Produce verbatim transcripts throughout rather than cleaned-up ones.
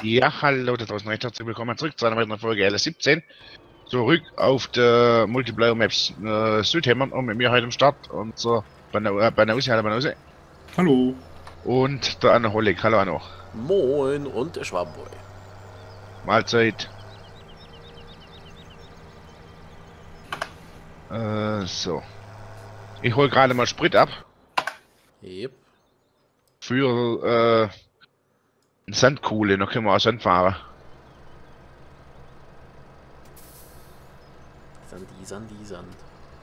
Ja, hallo da draußen, recht herzlich willkommen zurück zu einer weiteren Folge L S siebzehn. Zurück auf der Multiplayer Maps äh, Südhämmern und mit mir heute am Start und so Banausi, hallo Banausi. Hallo. Und der Anno Holik, hallo Anno. Moin und der Schwabenboy. Mahlzeit. Äh, so. Ich hol gerade mal Sprit ab. Yep. Für äh, eine Sandkuhle, noch können wir auch Sand fahren. Sandi, Sandi, Sand.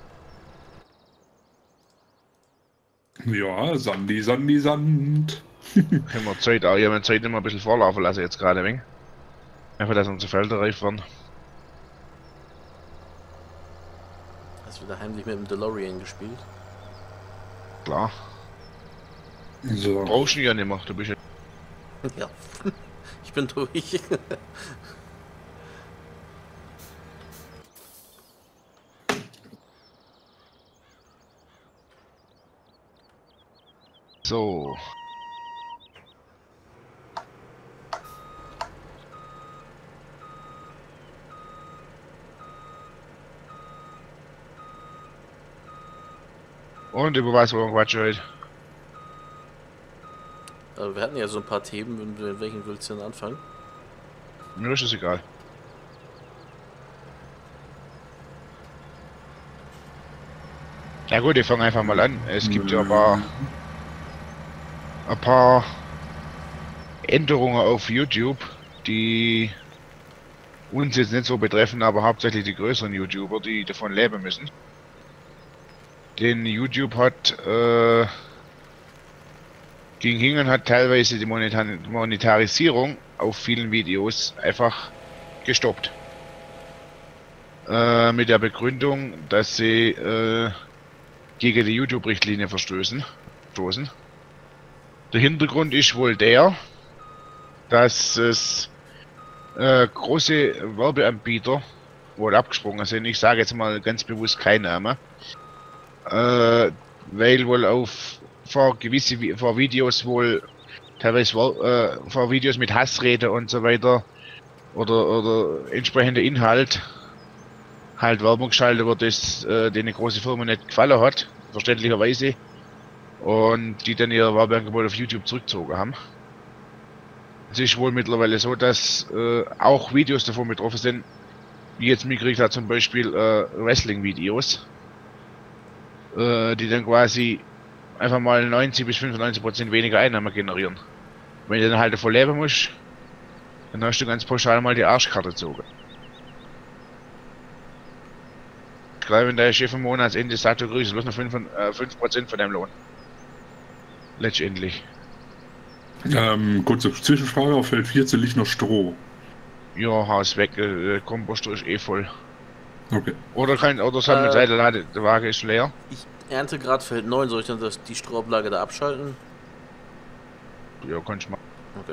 Ja, Sandi, Sandi, Sand. Können wir Zeit auch, ja, Zeit immer ein bisschen vorlaufen lassen jetzt gerade wegen. Einfach, dass unsere Felder reif werden. Hast du wieder heimlich mit dem DeLorean gespielt? Klar. So. Brauchst du ja nicht mehr, du bist ja. Ja. Ich bin durch. So. Und über was wollen wir quatschen heute? Äh, Wir hatten ja so ein paar Themen, mit welchen willst du denn anfangen? Mir ist es egal. Ja gut, ich fange einfach mal an. Es gibt ja ein paar, ein paar Änderungen auf YouTube, die uns jetzt nicht so betreffen, aber hauptsächlich die größeren YouTuber, die davon leben müssen. Denn YouTube hat äh, ging hin und hat teilweise die Monetar Monetarisierung auf vielen Videos einfach gestoppt. Äh, mit der Begründung, dass sie äh, gegen die YouTube-Richtlinie verstößen. Stoßen. Der Hintergrund ist wohl der, dass es äh, große Werbeanbieter wohl abgesprungen sind. Ich sage jetzt mal ganz bewusst kein Name. Äh, weil wohl auf vor gewisse vor Videos wohl teilweise äh, vor Videos mit Hassrede und so weiter oder oder entsprechender Inhalt halt Werbung geschaltet wird, das äh, denen große Firma nicht gefallen hat, verständlicherweise, und die dann ihr Werbeangebot auf YouTube zurückgezogen haben. Es ist wohl mittlerweile so, dass äh, auch Videos davon betroffen sind, wie jetzt mitgekriegt hat, zum Beispiel äh, Wrestling-Videos, äh, die dann quasi einfach mal neunzig bis fünfundneunzig Prozent weniger Einnahmen generieren. Wenn du dann halt davon leben musst, dann hast du ganz pauschal mal die Arschkarte gezogen. Gerade wenn der Chef am Monatsende sagt, du kriegst bloß noch fünf Prozent von deinem Lohn. Letztendlich. Ähm, kurze Zwischenfrage, auf Feld vierzehn liegt noch Stroh. Ja, Haus weg, äh, Komposter ist eh voll. Okay. Oder kein, oder Sammelseite, äh, der Waage ist leer. Ich ernte gerade Feld neun, soll ich dann das, die Strohablage da abschalten? Ja, kannst du mal. Okay.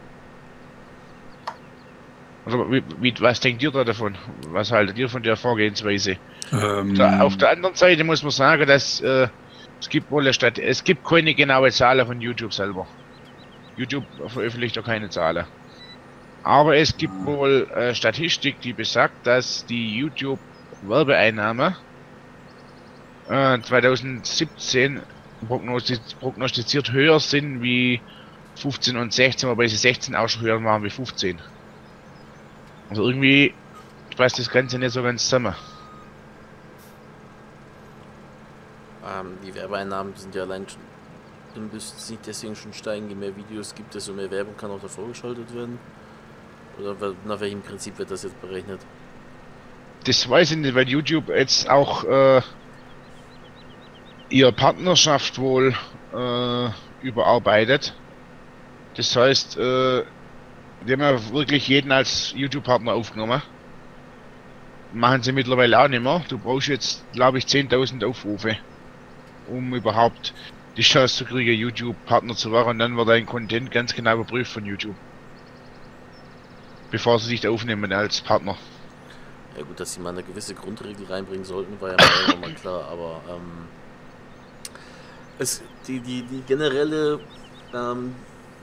Also, wie, wie, was denkt ihr da davon? Was haltet ihr von der Vorgehensweise? Ähm, Da, auf der anderen Seite muss man sagen, dass äh, es gibt wohl eine Stadt, es gibt keine genaue Zahl von YouTube selber. YouTube veröffentlicht ja keine Zahlen. Aber es gibt wohl äh, Statistik, die besagt, dass die YouTube Werbeeinnahmen äh, zwanzig siebzehn prognostiziert, prognostiziert höher sind wie fünfzehn und sechzehn, wobei sie sechzehn auch schon höher waren wie fünfzehn. Also irgendwie passt das Ganze nicht so ganz zusammen. Ähm, die Werbeeinnahmen sind ja allein schon, dann müssten sie nicht deswegen schon steigen, je mehr Videos gibt es und mehr Werbung kann auch davor geschaltet werden? Oder nach welchem Prinzip wird das jetzt berechnet? Das weiß ich nicht, weil YouTube jetzt auch äh, ihre Partnerschaft wohl äh, überarbeitet. Das heißt, äh, die haben ja wirklich jeden als YouTube-Partner aufgenommen. Machen sie mittlerweile auch nicht mehr. Du brauchst jetzt, glaube ich, zehntausend Aufrufe, um überhaupt die Chance zu kriegen, YouTube-Partner zu werden. Und dann wird dein Content ganz genau überprüft von YouTube, bevor sie dich aufnehmen als Partner. Ja gut, dass sie mal eine gewisse Grundregel reinbringen sollten, war ja mal, mal klar, aber ähm, es, die, die, die generelle ähm,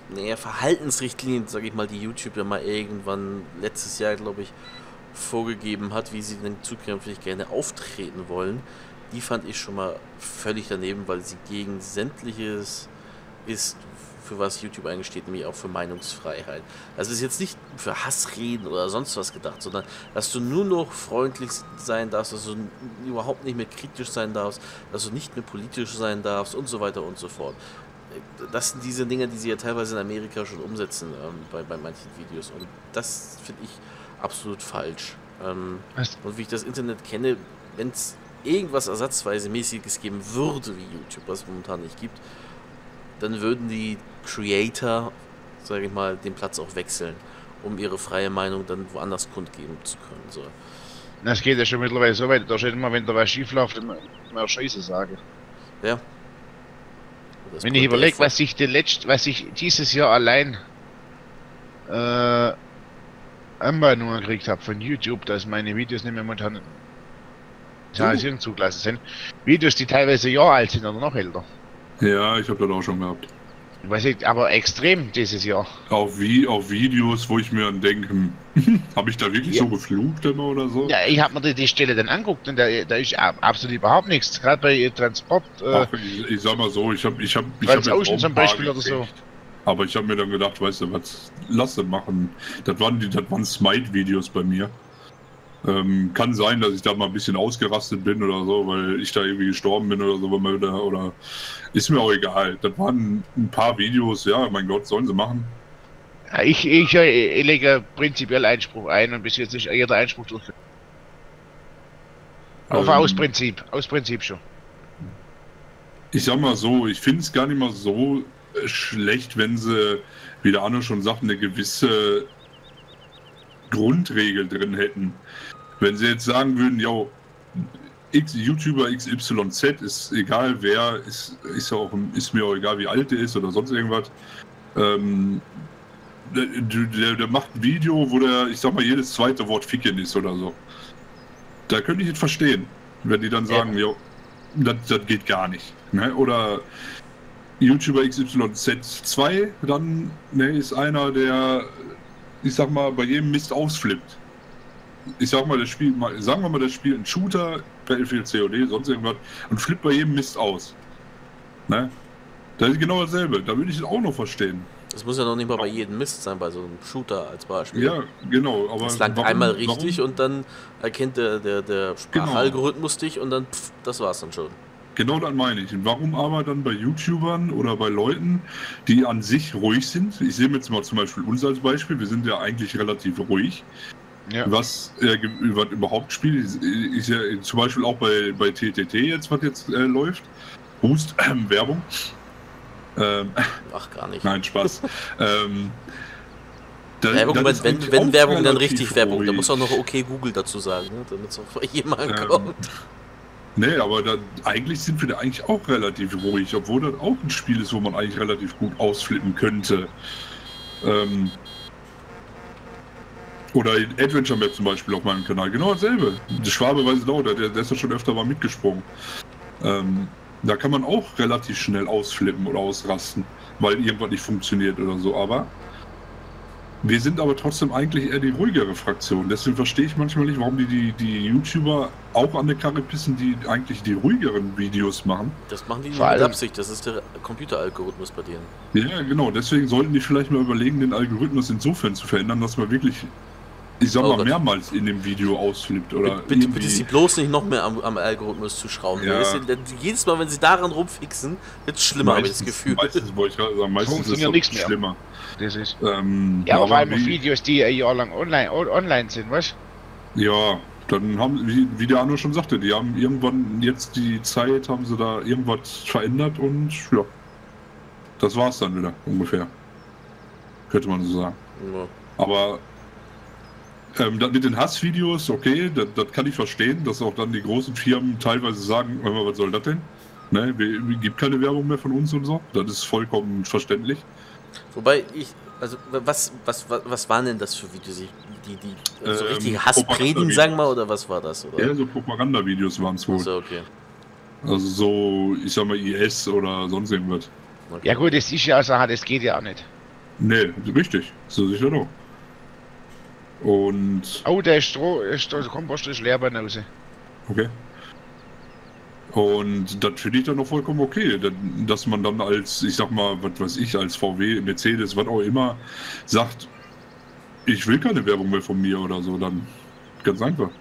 naja, Verhaltensrichtlinien, sage ich mal, die YouTube ja mal irgendwann letztes Jahr, glaube ich, vorgegeben hat, wie sie denn zukünftig gerne auftreten wollen, die fand ich schon mal völlig daneben, weil sie gegen sämtliches ist, für was YouTube eigentlich steht, nämlich auch für Meinungsfreiheit. Also es ist jetzt nicht für Hassreden oder sonst was gedacht, sondern dass du nur noch freundlich sein darfst, dass du überhaupt nicht mehr kritisch sein darfst, dass du nicht mehr politisch sein darfst und so weiter und so fort. Das sind diese Dinge, die sie ja teilweise in Amerika schon umsetzen ähm, bei, bei manchen Videos, und das finde ich absolut falsch. Ähm, und wie ich das Internet kenne, wenn es irgendwas ersatzweise mäßiges geben würde wie YouTube, was es momentan nicht gibt, dann würden die Creator, sage ich mal, den Platz auch wechseln, um ihre freie Meinung dann woanders kundgeben zu können. So. Das geht ja schon mittlerweile so weit, da steht immer, wenn da was schief läuft, immer, immer Scheiße sagen. Ja. Wenn ich überlege, was ich den letzt, was ich dieses Jahr allein äh, Anmahnungen gekriegt habe von YouTube, dass meine Videos nicht mehr momentan Monetarisierung uh. zugelassen sind. Videos, die teilweise Jahre alt sind oder noch älter. Ja, ich habe das auch schon gehabt. Ich weiß nicht, aber extrem dieses Jahr. Auf, wie, auf Videos, wo ich mir dann denke, hm, habe ich da wirklich ja. so geflucht immer oder so? Ja, ich habe mir die, die Stelle dann angeguckt und da, da ist absolut überhaupt nichts. Gerade bei Transport. Äh, Ach, ich, ich sag mal so, ich habe ich hab, ich hab hab zum Beispiel oder so. Aber ich habe mir dann gedacht, weißt du was, lass das machen. Das waren, die, das waren Smite-Videos bei mir. Ähm, kann sein, dass ich da mal ein bisschen ausgerastet bin oder so, weil ich da irgendwie gestorben bin oder so, weil man da, oder ist mir auch egal. Das waren ein paar Videos, ja, mein Gott, sollen sie machen. Ja, ich, ich, ich lege prinzipiell Einspruch ein und bis jetzt ist jeder Einspruch durchgeführt. Ähm, aus Prinzip, aus Prinzip schon. Ich sag mal so, ich finde es gar nicht mal so schlecht, wenn sie, wie der Arno schon sagt, eine gewisse Grundregel drin hätten. Wenn sie jetzt sagen würden, ja, X, YouTuber X Y Z, ist egal wer, ist, ist, auch, ist mir auch egal wie alt der ist oder sonst irgendwas. Ähm, der, der, der macht ein Video, wo der, ich sag mal, jedes zweite Wort Ficken ist oder so. Da könnte ich jetzt verstehen, wenn die dann sagen, ja, das, das geht gar nicht. Ne? Oder YouTuber X Y Z zwei, dann ne, ist einer, der, ich sag mal, bei jedem Mist ausflippt. Ich sag mal, das Spiel, sagen wir mal, das Spiel ein Shooter, Battlefield, C O D, sonst irgendwas, und flippt bei jedem Mist aus. Ne? Das ist genau dasselbe, da würde ich es auch noch verstehen. Das muss ja noch nicht mal bei jedem Mist sein, bei so einem Shooter als Beispiel. Ja, genau, aber. Es langt warum, einmal richtig warum? Und dann erkennt der, der, der Sprachalgorithmus genau. dich und dann, pff, das war's dann schon. Genau das meine ich. Und warum aber dann bei YouTubern oder bei Leuten, die an sich ruhig sind? Ich sehe mir jetzt mal zum Beispiel uns als Beispiel, wir sind ja eigentlich relativ ruhig. Ja. Was, äh, was überhaupt spielt, ist, ist ja zum Beispiel auch bei, bei T T T jetzt, was jetzt äh, läuft. Boost, äh, Werbung. Ähm, Ach, gar nicht. Nein, Spaß. ähm, das, Werbung, das wenn, wenn, wenn Werbung, dann richtig Werbung. Da muss auch noch okay Google dazu sagen, ne? Damit es auch bei jemandem ähm, kommt. Nee, aber da, eigentlich sind wir da eigentlich auch relativ ruhig, obwohl das auch ein Spiel ist, wo man eigentlich relativ gut ausflippen könnte. Ähm, oder in Adventure Map zum Beispiel auf meinem Kanal, genau dasselbe. Der Schwabe weiß es auch, der, der ist ja schon öfter mal mitgesprungen. Ähm, da kann man auch relativ schnell ausflippen oder ausrasten, weil irgendwas nicht funktioniert oder so, aber wir sind aber trotzdem eigentlich eher die ruhigere Fraktion. Deswegen verstehe ich manchmal nicht, warum die, die, die YouTuber auch an der Karre pissen, die eigentlich die ruhigeren Videos machen. Das machen die nicht mit Absicht, das ist der Computeralgorithmus bei denen. Ja, genau, deswegen sollten die vielleicht mal überlegen, den Algorithmus insofern zu verändern, dass man wirklich, ich sag oh mal, Gott. mehrmals in dem Video ausflippt. Oder bitte, bitte, bitte sie bloß nicht noch mehr am, am Algorithmus zu schrauben. Ja. Ist, jedes Mal, wenn sie daran rumfixen, wird es schlimmer, habe ich das Gefühl. Meistens, wollte ich gerade sagen, meistens ist es nichts schlimmer. Das ist. Ähm, ja, vor allem Videos, die ein Jahr lang online, online sind, was? Ja, dann haben, wie, wie der Arno schon sagte, die haben irgendwann jetzt die Zeit, haben sie da irgendwas verändert und ja, das war's dann wieder, ungefähr. Könnte man so sagen. Ja. Aber ähm, mit den Hassvideos, okay, das, das kann ich verstehen, dass auch dann die großen Firmen teilweise sagen, was soll das denn? Ne, es gibt keine Werbung mehr von uns und so, das ist vollkommen verständlich. Wobei ich, also was, was, was, was waren denn das für Videos? Die, die, so ähm, richtige Hasspredigen, sagen wir, oder was war das? Oder? Ja, so Propagandavideos waren es wohl. Also, okay. Also so, ich sag mal I S oder sonst irgendwas. Okay. Ja gut, das ist ja eine Sache, das geht ja auch nicht. Nee, richtig. So sicher doch. Und. Oh, der Stroh, ist, der Kompost ist leer bei Hause. Okay. Und das finde ich dann noch vollkommen okay, dass man dann als, ich sag mal, was weiß ich, als V W, Mercedes, was auch immer, sagt, ich will keine Werbung mehr von mir oder so, dann ganz einfach.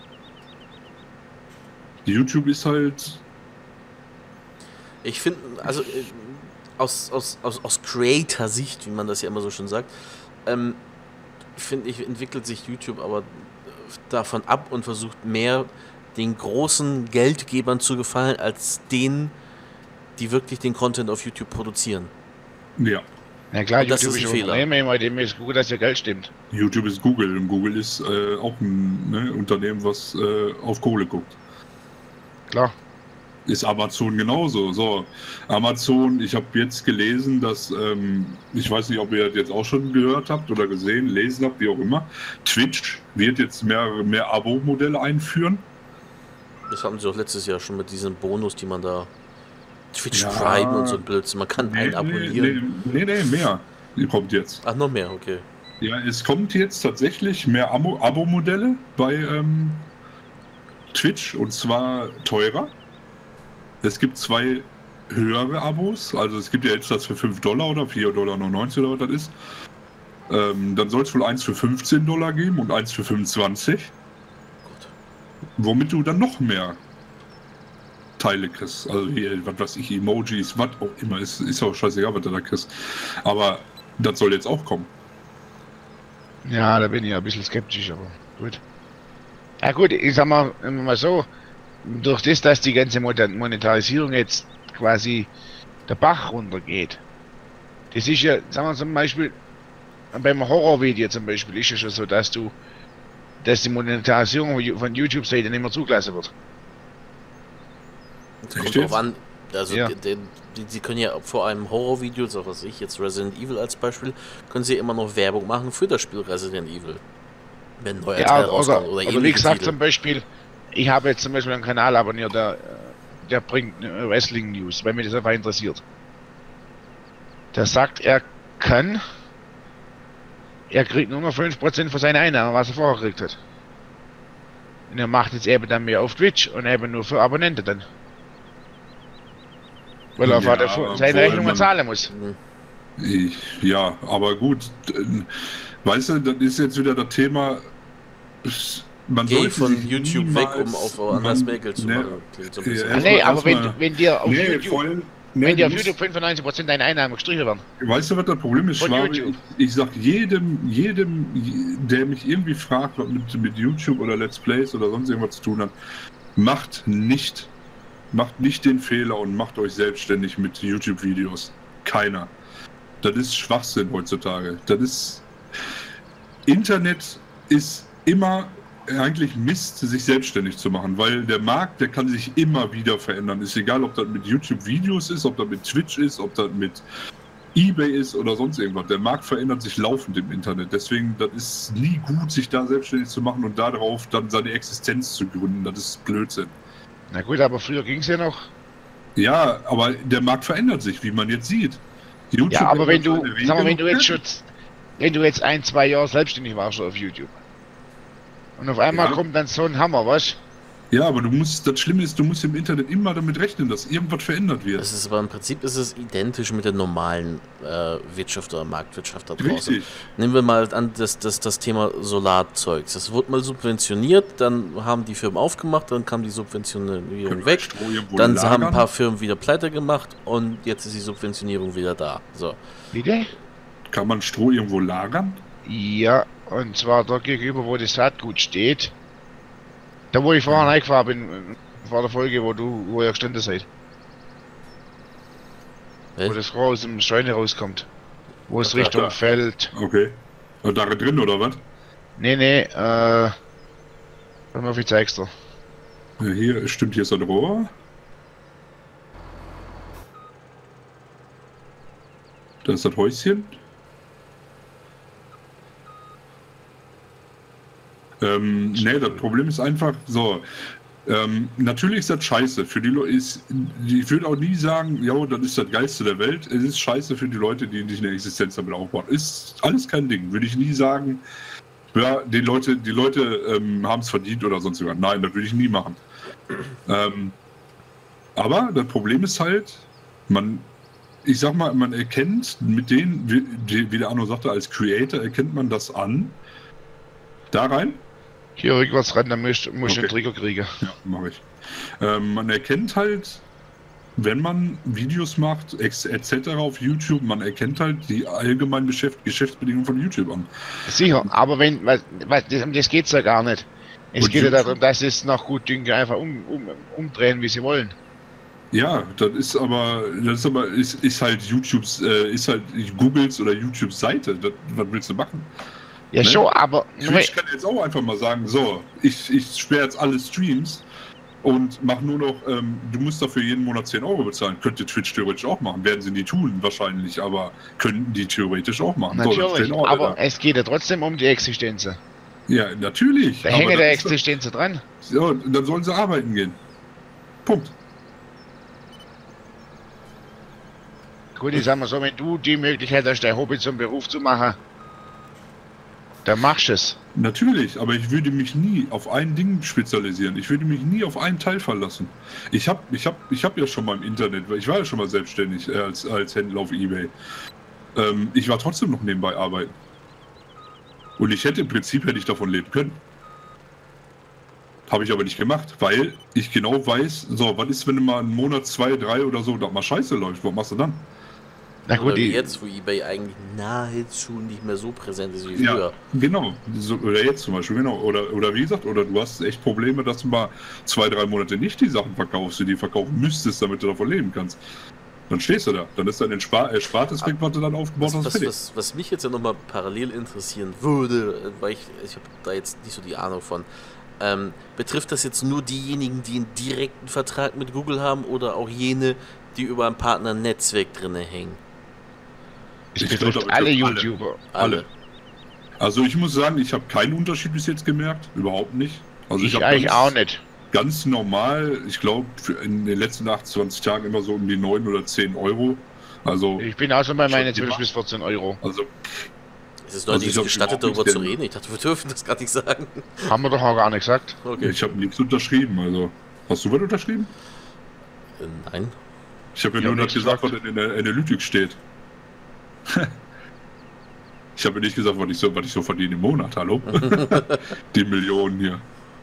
YouTube ist halt. Ich finde, also äh, aus, aus, aus, aus Creator-Sicht, wie man das ja immer so schön sagt, ähm, finde ich, entwickelt sich YouTube aber davon ab und versucht mehr den großen Geldgebern zu gefallen, als denen, die wirklich den Content auf YouTube produzieren. Ja. Ja klar, Und das YouTube ist ist ein Fehler. Unternehmen, dem ist gut, dass ihr Geld stimmt. YouTube ist Google und Google ist äh, auch ein ne, Unternehmen, was äh, auf Kohle guckt. Klar. Ist Amazon genauso. So, Amazon, ich habe jetzt gelesen, dass, ähm, ich weiß nicht, ob ihr das jetzt auch schon gehört habt oder gesehen, lesen habt, wie auch immer, Twitch wird jetzt mehr, mehr Abo-Modelle einführen. Das haben sie auch letztes Jahr schon mit diesem Bonus, die man da Twitch Ja. Prime und so ein Blödsinn. Man kann Nee, einen nee, abonnieren. nee, nee, nee, mehr. Die kommt jetzt. Ach, noch mehr, okay. Ja, es kommt jetzt tatsächlich mehr Abo- Abo-Modelle bei ähm, Twitch und zwar teurer. Es gibt zwei höhere Abos, also es gibt ja jetzt das für fünf Dollar oder vier Dollar neunundneunzig oder was das ist. Ähm, dann soll es wohl eins für fünfzehn Dollar geben und eins für fünfundzwanzig. Gut. Womit du dann noch mehr Teile kriegst. Also hier, was weiß ich, Emojis, was auch immer, ist, ist auch scheißegal, was du da kriegst. Aber das soll jetzt auch kommen. Ja, da bin ich ja ein bisschen skeptisch, aber gut. Ja gut, ich sag mal, immer mal so, durch das, dass die ganze Monetarisierung jetzt quasi der Bach runtergeht, das ist ja, sagen wir zum Beispiel, beim Horrorvideo zum Beispiel ist ja schon so, dass du, dass die Monetarisierung von YouTube-Seite nicht mehr zugelassen wird. Es Echt kommt jetzt? drauf an. Also, Ja. die, die, sie können ja vor einem Horrorvideo, so was ich jetzt Resident Evil als Beispiel, können sie immer noch Werbung machen für das Spiel Resident Evil. Wenn ein neuer Ja, Teil oder, rauskommt oder, oder, oder wie ähnliche gesagt Titel. zum Beispiel, ich habe jetzt zum Beispiel einen Kanal abonniert, der, der bringt äh, Wrestling News, weil mich das einfach interessiert. Der sagt, er kann, er kriegt nur noch fünf Prozent von seinen Einnahmen, was er vorher gekriegt hat. Und er macht jetzt eben dann mehr auf Twitch und eben nur für Abonnenten dann. Weil er Ja, ja, seine obwohl Rechnungen man- zahlen muss. Hm. Ich, ja, aber gut. äh, Weißt du, das ist jetzt wieder das Thema. es- Man Geh sollte von sich YouTube niemals, weg, um auf woanders man- mehr Geld zu ne, machen. Klingt so ein bisschen. ja, Ah, erstmal- nee, aber wenn, erstmal- wenn dir auf Nee, YouTube, vor allem, nee, wenn dir auf du musst- YouTube fünfundneunzig Prozent deiner Einnahmen gestrichen werden. Weißt du, was das Problem ist, Von Schwabe? YouTube. Ich, ich sag jedem, jedem, der mich irgendwie fragt, was mit, mit YouTube oder Let's Plays oder sonst irgendwas zu tun hat, macht nicht, macht nicht den Fehler und macht euch selbstständig mit YouTube-Videos. Keiner. Das ist Schwachsinn heutzutage. Das ist. Internet ist immer eigentlich Mist, sich selbstständig zu machen, weil der Markt, der kann sich immer wieder verändern. Ist egal, ob das mit YouTube-Videos ist, ob das mit Twitch ist, ob das mit eBay ist oder sonst irgendwas. Der Markt verändert sich laufend im Internet. Deswegen, das ist nie gut, sich da selbstständig zu machen und darauf dann seine Existenz zu gründen. Das ist Blödsinn. Na gut, aber früher ging es ja noch. Ja, aber der Markt verändert sich, wie man jetzt sieht. YouTube Ja, aber wenn ändert du, seine Wege sag mal, wenn du noch jetzt nicht. schon, wenn du jetzt ein, zwei Jahre selbstständig warst auf YouTube und auf einmal Ja. kommt dann so ein Hammer, was? Ja, aber du musst, das Schlimme ist, du musst im Internet immer damit rechnen, dass irgendwas verändert wird. Es ist aber im Prinzip ist es identisch mit der normalen äh, Wirtschaft oder Marktwirtschaft da draußen. Richtig. Nehmen wir mal an das, das, das Thema Solarzeugs. Das wurde mal subventioniert, dann haben die Firmen aufgemacht, dann kam die Subventionierung weg. Stroh irgendwo Dann lagern. haben ein paar Firmen wieder pleite gemacht und jetzt ist die Subventionierung wieder da. So. Bitte? Kann man Stroh irgendwo lagern? Ja, und zwar da gegenüber, wo das Saatgut steht. Da wo ich vorhin reingefahren bin, vor der Folge, wo du, wo ihr gestanden seid. Hä? Wo das Rohr aus dem Scheune rauskommt. Wo es Da, Richtung da. Feld. Okay. Und da drin oder was? Nee, nee, äh. Warte mal, ich zeig's dir. Ja, hier, stimmt, hier ist ein Rohr. Da ist das Häuschen. Ähm, nee, das Problem ist einfach so. Ähm, natürlich ist das scheiße. Für die Leute ist, ich würde auch nie sagen, ja, das ist das Geilste der Welt. Es ist scheiße für die Leute, die nicht eine Existenz damit aufbauen. Ist alles kein Ding. Würde ich nie sagen, ja, die Leute, die Leute ähm, haben es verdient oder sonst irgendwas. Nein, das würde ich nie machen. Ähm, aber das Problem ist halt, man, ich sag mal, man erkennt mit denen, wie, wie der Arno sagte, als Creator erkennt man das an. Da rein. Hier rückwärts ran, dann musst, musst du Okay. den Trigger kriegen. Ja, mache ich. Ähm, man erkennt halt, wenn man Videos macht, et cetera auf YouTube, man erkennt halt die allgemeinen Geschäft, Geschäftsbedingungen von YouTube an. Sicher, aber wenn, was, was, das, um das geht's ja gar nicht. Es Und geht ja YouTube- darum, dass es nach Gutdünken einfach um, um, umdrehen, wie sie wollen. Ja, das ist aber, das ist aber, ist, ist halt YouTubes, äh, ist halt Googles oder YouTubes Seite. Das, was willst du machen? Ja, Ne? schon, aber Twitch kann jetzt auch einfach mal sagen, so, ich, ich sperre jetzt alle Streams und mach nur noch, ähm, du musst dafür jeden Monat zehn Euro bezahlen. Könnte Twitch theoretisch auch machen. Werden sie nie tun, wahrscheinlich, aber könnten die theoretisch auch machen. So, dann natürlich, stehen auch alle aber da. es geht ja trotzdem um die Existenz. Da Ja, natürlich. aber hängt das der ist doch- Existenz dran. Ja, dann sollen sie arbeiten gehen. Punkt. Gut, ich sag mal so, wenn du die Möglichkeit hast, dein Hobby zum Beruf zu machen, dann machst du es. Natürlich, aber ich würde mich nie auf ein Ding spezialisieren. Ich würde mich nie auf einen Teil verlassen. Ich habe ich hab, ich hab ja schon mal im Internet, ich war ja schon mal selbstständig äh, als, als Händler auf eBay. Ähm, ich war trotzdem noch nebenbei arbeiten. Und ich hätte im Prinzip hätte ich davon leben können. Habe ich aber nicht gemacht, weil ich genau weiß, so, was ist, wenn du mal einen Monat, zwei, drei oder so, da mal scheiße läuft, was machst du dann? Na Oder gut, wie die, jetzt, wo eBay eigentlich nahezu nicht mehr so präsent ist wie Ja, früher. genau. So, oder jetzt zum Beispiel, genau. Oder, oder wie gesagt, oder du hast echt Probleme, dass du mal zwei, drei Monate nicht die Sachen verkaufst, die du verkaufen müsstest, damit du davon leben kannst. Dann stehst du da. Dann ist dein Erspar Erspartes weg, was du dann aufgebaut Was, hast, was, fertig. was, was mich jetzt ja nochmal parallel interessieren würde, weil ich, ich habe da jetzt nicht so die Ahnung von, ähm, betrifft das jetzt nur diejenigen, die einen direkten Vertrag mit Google haben oder auch jene, die über ein Partnernetzwerk drinne hängen? es Ich betrifft glaub, da alle betrifft alle. YouTuber. Alle. Also ich muss sagen, ich habe keinen Unterschied bis jetzt gemerkt. Überhaupt nicht. Also Ich hab eigentlich ganz, auch nicht. Ganz normal, ich glaube, in den letzten achtundzwanzig Tagen immer so um die neun oder zehn Euro. Also, Ich bin auch schon bei Schon meinen zwölf gemacht. bis vierzehn Euro. also Es ist noch Also nicht ich so hab gestattet, überhaupt darüber nichts zu geändert. reden. Ich dachte, wir dürfen das gar nicht sagen. Haben wir doch auch gar nicht gesagt. Okay. ich habe nichts unterschrieben. Also, hast du was unterschrieben? Äh, Nein. Ich habe ja Ich nur hab das nichts gesagt, was gesagt. in der Analytics steht. Ich habe ja nicht gesagt, was ich so, was ich so verdiene im Monat, hallo? Die Millionen hier.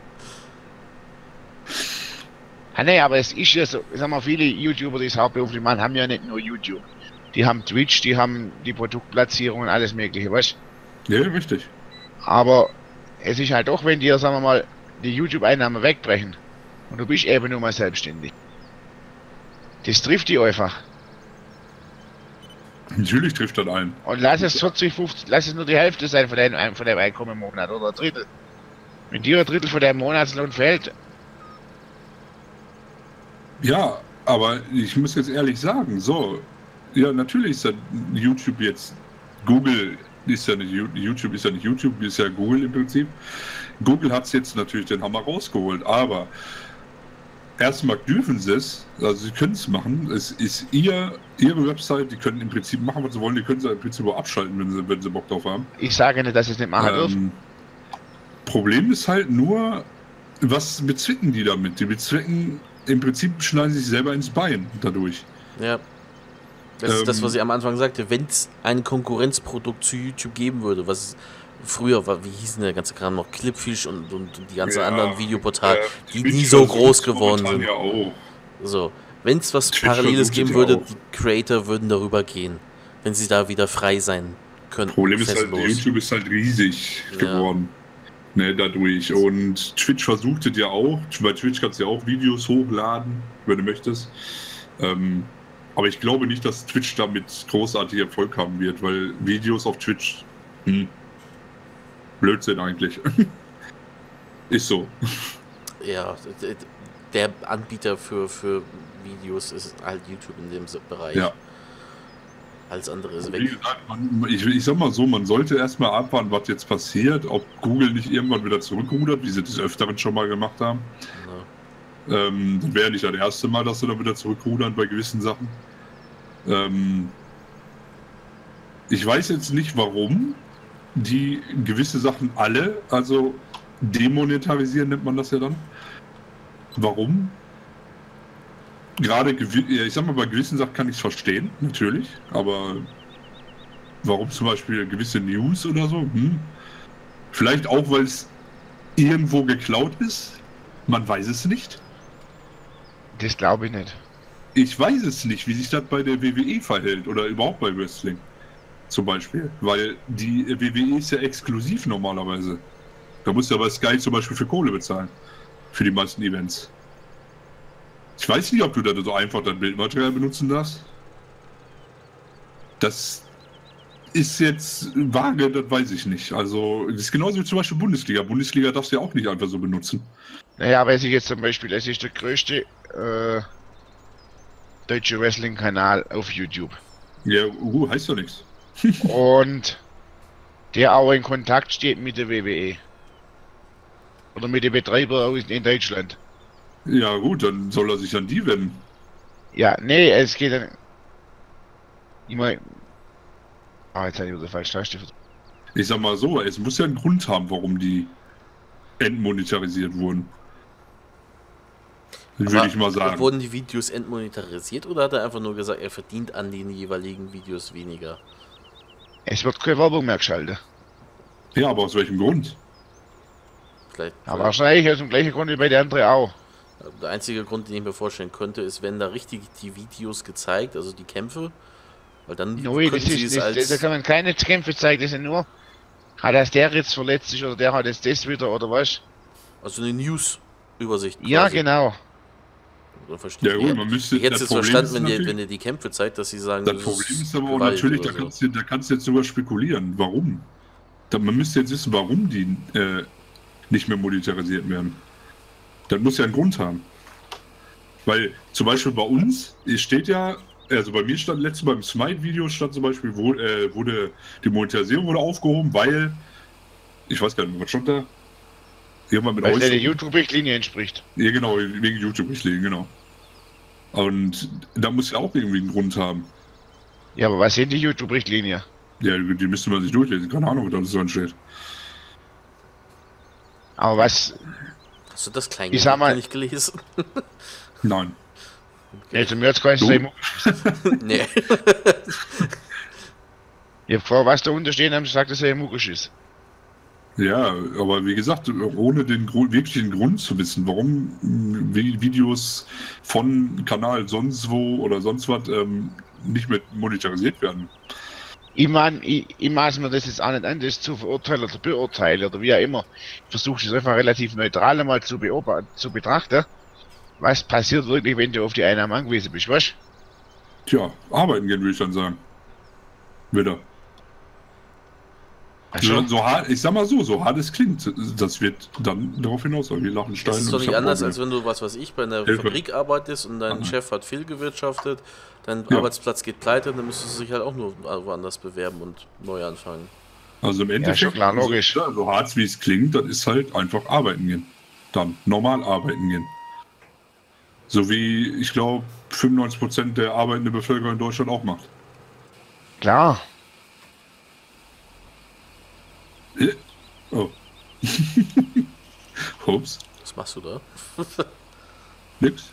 Ah, nee, aber es ist ja so, ich sag mal, viele YouTuber, die es hauptberuflich machen, haben ja nicht nur YouTube. Die haben Twitch, die haben die Produktplatzierung und alles mögliche, weißt Ja, richtig. Aber es ist halt doch, wenn dir, sagen wir mal, die YouTube-Einnahmen wegbrechen und du bist eben nur mal selbstständig. Das trifft die einfach. Natürlich trifft das ein. Und lass es vierzig, fünfzig, lass es nur die Hälfte sein von deinem, von deinem Einkommen im Monat oder ein Drittel. Wenn dir ein Drittel von deinem Monatslohn fällt, Ja, aber ich muss jetzt ehrlich sagen, so, ja, natürlich ist das YouTube jetzt, Google ist ja nicht, YouTube ist ja nicht YouTube, ist ja Google im Prinzip. Google hat es jetzt natürlich den Hammer rausgeholt, aber erstmal dürfen sie es, also sie können es machen, es ist ihr, ihre Website, die können im Prinzip machen, was sie wollen, die können sie im Prinzip auch abschalten, wenn sie, wenn sie Bock drauf haben. ich sage nicht, dass sie es nicht machen dürfen. Ähm, Problem ist halt nur, was bezwecken die damit? Die bezwecken, im Prinzip schneiden sie sich selber ins Bein dadurch. Ja. Das ist das, Ähm, was ich am Anfang sagte. Wenn es ein Konkurrenzprodukt zu YouTube geben würde, was früher war, wie hießen der ganze Kram noch, Clipfish und, und die ganzen Ja, anderen Videoportale, äh, die Twitch nie so versucht's groß geworden momentan sind. Ja auch. So, wenn es was Twitch Paralleles versucht geben es ja würde, auch. die Creator würden darüber gehen, wenn sie da wieder frei sein könnten. Problem ist halt, Fessenlos. YouTube ist halt riesig Ja. geworden. Ne, dadurch. Und Twitch versucht es ja auch. Bei Twitch kannst du ja auch Videos hochladen, wenn du möchtest. Ähm, aber ich glaube nicht, dass Twitch damit großartig Erfolg haben wird, weil Videos auf Twitch, hm, Blödsinn eigentlich. Ist so. Ja, d- d- der Anbieter für, für Videos ist halt YouTube in dem Bereich. Ja. Alles andere ist Wie weg. gesagt, man, ich, ich sag mal so, man sollte erstmal abwarten, was jetzt passiert, ob Google nicht irgendwann wieder zurückrudert, wie sie das öfteren schon mal gemacht haben. Ja. Ähm, das wäre nicht das erste Mal, dass sie da wieder zurückrudern bei gewissen Sachen. Ähm, ich weiß jetzt nicht, warum die gewisse Sachen alle, also demonetarisieren nennt man das ja dann. Warum? Gerade, ich sag mal, bei gewissen Sachen kann ich es verstehen, natürlich, aber warum zum Beispiel gewisse News oder so? Hm. Vielleicht auch, weil es irgendwo geklaut ist? Man weiß es nicht. Das glaube ich nicht. Ich weiß es nicht, wie sich das bei der W W E verhält oder überhaupt bei Wrestling zum Beispiel, weil die W W E ist ja exklusiv normalerweise. Da musst du ja bei Sky zum Beispiel für Kohle bezahlen, für die meisten Events. Ich weiß nicht, ob du da so einfach dein Bildmaterial benutzen darfst. Das ist jetzt vage, das weiß ich nicht. Also, das ist genauso wie zum Beispiel Bundesliga. Bundesliga darfst du ja auch nicht einfach so benutzen. Naja, weiß ich jetzt zum Beispiel, das ist der größte äh, deutsche Wrestling-Kanal auf YouTube. Ja, uh, heißt doch nichts. Und der auch in Kontakt steht mit der W W E. Oder mit den Betreibern in Deutschland. Ja gut, dann soll er sich an die wenden. Ja, nee, es geht dann... Ich mein... Ah, jetzt habe ich wieder falsch dargestellt. Ich sag mal so, es muss ja einen Grund haben, warum die entmonetarisiert wurden. Würde ich mal sagen. Wurden die Videos entmonetarisiert oder hat er einfach nur gesagt, er verdient an den jeweiligen Videos weniger? Es wird keine Werbung mehr geschaltet. Ja, aber aus welchem Grund? Vielleicht, Aber wahrscheinlich aus dem gleichen Grund wie bei der anderen auch. Der einzige Grund, den ich mir vorstellen könnte, ist, wenn da richtig die Videos gezeigt, also die Kämpfe, weil dann Nein, das sie ist, es das, als... da kann man keine Kämpfe zeigen, das sind nur, hat das der jetzt verletzt sich oder der hat jetzt das wieder oder was? Also eine News-Übersicht. Ja, quasi. genau. Oder verstehe Ja ich. gut, man müsste... Ich hätte es das jetzt Problem verstanden, ist wenn ihr, natürlich- wenn ihr die Kämpfe zeigt, dass sie sagen, Das Problem ist aber auch Gewalt natürlich, da oder so. kannst, du, da kannst du jetzt sogar spekulieren. Warum? Da, man müsste jetzt wissen, warum die äh, nicht mehr monetarisiert werden. Das muss ja einen Grund haben. Weil zum Beispiel bei uns, es steht ja, also bei mir stand letztes Mal beim Smite-Video stand zum Beispiel, wo, äh, wurde die Monetarisierung wurde aufgehoben, weil, ich weiß gar nicht, was stand da? Irgendwann mit Weil es Äußerung- der YouTube-Richtlinie entspricht. Ja genau, wegen YouTube-Richtlinien, genau. Und da muss ja auch irgendwie einen Grund haben. Ja, aber was sind die YouTube-Richtlinien? Ja, die müsste man sich durchlesen. Keine Ahnung, was da so steht. Aber was, Hast du das kleine Ich sag mal- nicht gelesen? Nein. also mir hat's keinen Du? Stream. Nee. Ich hab gefragt, was da unterstehen, haben sie gesagt, dass er ein Muckisch ist. Ja, aber wie gesagt, ohne den Grund, wirklichen Grund zu wissen, warum mh, Vi- Videos von Kanal sonst wo oder sonst was ähm, nicht mehr monetarisiert werden. Ich meine, ich, ich maß mir das jetzt auch nicht an, das zu verurteilen oder beurteilen oder wie auch immer. Ich versuche es einfach relativ neutral einmal zu, beobachten, zu betrachten. Was passiert wirklich, wenn du auf die Einnahmen angewiesen bist, weißt Tja, arbeiten gehen, würde ich dann sagen. Wieder. du? So, so hart, ich sag mal so, so hart es klingt, das wird dann darauf hinaus, wie lachen Steine. Das ist und doch ich nicht hab anders, Probleme. als wenn du, was weiß ich, bei einer Hilfe. Fabrik arbeitest und dein Aha. Chef hat viel gewirtschaftet, dein Ja. Arbeitsplatz geht pleite, dann müsstest du dich halt auch nur woanders bewerben und neu anfangen. Also im Endeffekt, schon klar, logisch. So, so hart wie es klingt, das ist halt einfach arbeiten gehen. Dann normal arbeiten gehen. So wie, ich glaube, fünfundneunzig Prozent der arbeitenden Bevölkerung in Deutschland auch macht. Klar. Äh? Oh. Ups, Was machst du da? nix.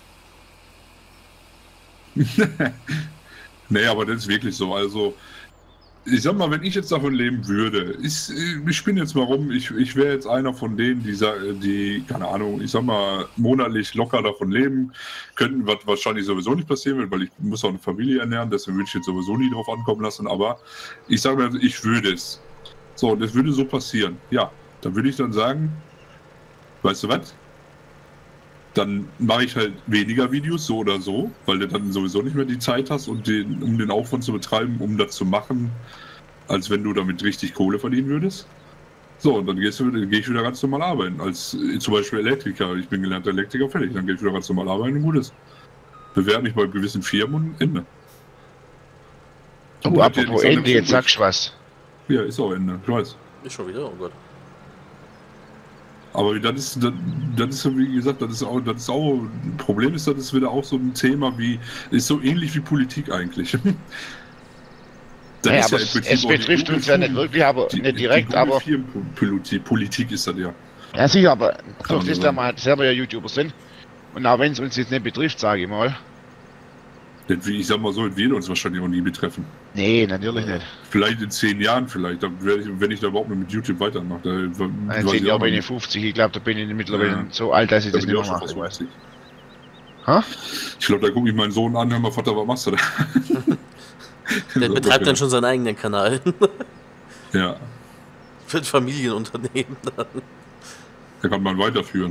Nee, aber das ist wirklich so. Also, ich sag mal, wenn ich jetzt davon leben würde, ich, ich spinne jetzt mal rum, ich, ich wäre jetzt einer von denen, die, sa- die, keine Ahnung, ich sag mal, monatlich locker davon leben könnten, was wahrscheinlich sowieso nicht passieren wird, weil ich muss auch eine Familie ernähren, deswegen würde ich jetzt sowieso nie drauf ankommen lassen, aber ich sage mir, ich würde es. So, und das würde so passieren. Ja, dann würde ich dann sagen, weißt du was? Dann mache ich halt weniger Videos, so oder so, weil du dann sowieso nicht mehr die Zeit hast, und den, um den Aufwand zu betreiben, um das zu machen, als wenn du damit richtig Kohle verdienen würdest. So, und dann gehst du, gehe ich wieder ganz normal arbeiten, als äh, zum Beispiel Elektriker. Ich bin gelernter Elektriker, fertig. Dann gehe ich wieder ganz normal arbeiten und gut ist. Bewerbe mich bei gewissen Firmen und Ende. Du, Aber habt ihr apropos nicht so Ende, jetzt sagst du was. Ja, ist auch Ende, ich weiß. Ist schon wieder? Oh Gott. Aber das ist, das, das ist wie gesagt, das ist auch, das ist auch, ein Problem ist, das ist wieder auch so ein Thema wie, ist so ähnlich wie Politik eigentlich. Das Naja, ist aber ja es, im Prinzip es auch die betrifft uns ja nicht wirklich, aber die, nicht direkt, die aber... Firmenpolitik Politik ist das ja. Ja sicher, aber Kann durch man das, so dass sagen. wir halt selber ja YouTuber sind, und auch wenn es uns jetzt nicht betrifft, sage ich mal. Das, wie ich sag mal so, das wird uns wahrscheinlich auch nie betreffen. Nee, natürlich nicht. Vielleicht in zehn Jahren vielleicht, dann werde ich, wenn ich da überhaupt noch mit YouTube weitermache. Da, In weiß zehn ich Jahren auch bin noch ich fünfzig, ich glaube, da bin ich mittlerweile Ja. so alt, dass ich Da das bin nicht ich mehr auch schon mache. fast fünfzig. Ha? Ich glaube, da gucke ich meinen Sohn an, hör mal, Vater, was machst du da? Der So betreibt ungefähr. dann schon seinen eigenen Kanal. Ja, Für ein Familienunternehmen dann. da kann man weiterführen.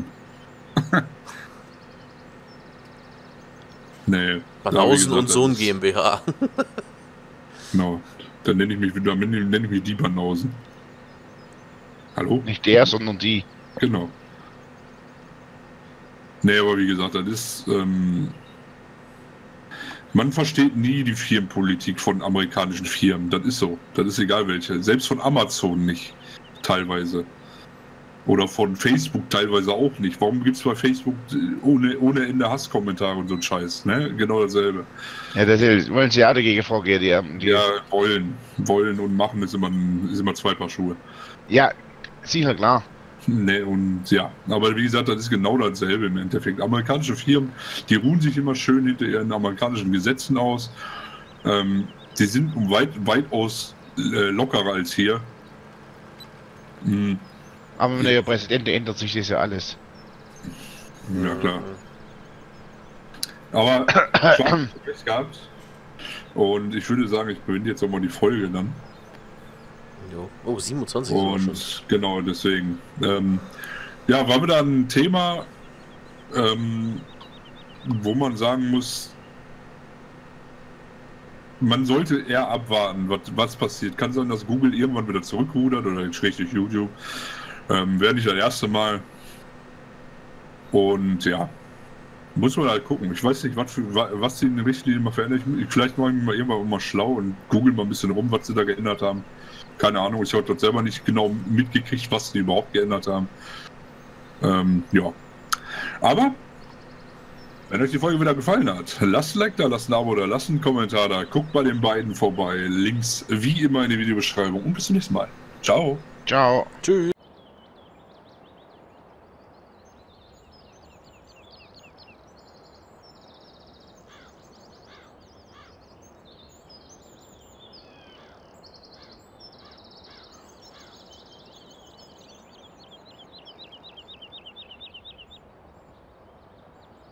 Nee. Banausen Ja, wie und gesagt, Sohn das ist- GmbH. Genau. Dann nenne ich mich wieder, nenne ich mich die Banausen. Hallo? Nicht der, sondern die. Genau. Nee, aber wie gesagt, das ist. Ähm, man versteht nie die Firmenpolitik von amerikanischen Firmen. Das ist so. Das ist egal welche. Selbst von Amazon nicht. Teilweise. Oder von Facebook teilweise auch nicht. Warum gibt es bei Facebook ohne, ohne Ende Hasskommentare und so ein Scheiß? Ne? Genau dasselbe. Ja, das ist- wollen sie auch dagegen vorgehen, die, haben- die Ja, wollen. Wollen und machen ist immer, ein- ist immer zwei Paar Schuhe. ja, sicher, klar. Ne, und ja, aber wie gesagt, das ist genau dasselbe im Endeffekt. Amerikanische Firmen, die ruhen sich immer schön hinter ihren amerikanischen Gesetzen aus. Ähm, die sind um weit, weitaus äh, lockerer als hier. Hm, Aber mit der Präsident ändert sich das ja alles. ja, klar. Aber klar, es gehabt. Und ich würde sagen, ich beende jetzt auch mal die Folge dann. Jo. Oh, siebenundzwanzig sogar schon. Und genau, deswegen. Ähm, ja, war wieder ein Thema, ähm, wo man sagen muss, man sollte eher abwarten, was, was passiert. Kann sein, dass Google irgendwann wieder zurückrudert oder schrägstrich YouTube. Ähm, Wäre nicht das erste Mal. Und ja, muss man halt gucken. Ich weiß nicht, was, für, wa- was die in der Richtlinie mal verändert. Ich, vielleicht mache ich mich mal irgendwann mal schlau und google mal ein bisschen rum, was sie da geändert haben. Keine Ahnung, ich habe dort selber nicht genau mitgekriegt, was die überhaupt geändert haben. Ähm, ja. Aber, wenn euch die Folge wieder gefallen hat, lasst ein Like da, lasst ein Abo da, lasst einen Kommentar da, guckt bei den beiden vorbei. Links wie immer in der Videobeschreibung und bis zum nächsten Mal. Ciao. Ciao. Tschüss.